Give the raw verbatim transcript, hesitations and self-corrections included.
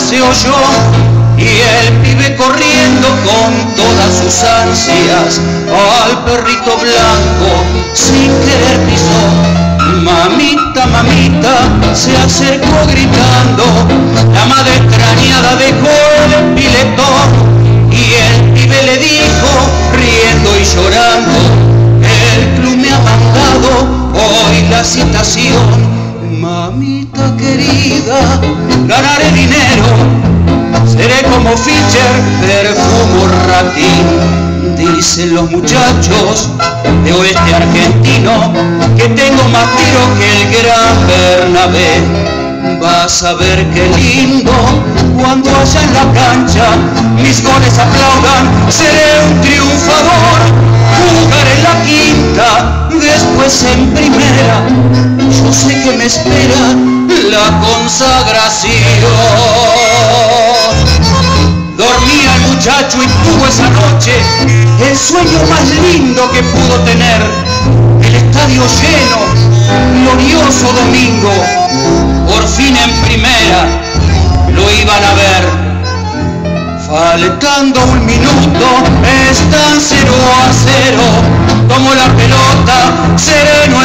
se oyó y el pibe corriendo con todas sus ansias al perrito blanco sin querer pisó. Mamita, mamita, se acercó gritando, la madre extrañada dejó el piletón y el pibe le dijo, riendo y llorando, el club me ha mandado hoy la citación. Mamita querida, ganaré dinero, seré como Fischer, perfumo Ratín. Dicen los muchachos de oeste argentino que tengo más tiro que el gran Bernabé. Vas a ver qué lindo cuando allá en la cancha mis goles aplaudan, seré un triunfador. Jugar en la quinta, después en primera, yo sé que me espera la consagración. Dormía el muchacho y tuvo esa noche el sueño más lindo que pudo tener. El estadio lleno, glorioso domingo, por fin en primera lo iban a ver. Faltando un minuto, están cero a cero, tomo la pelota, sereno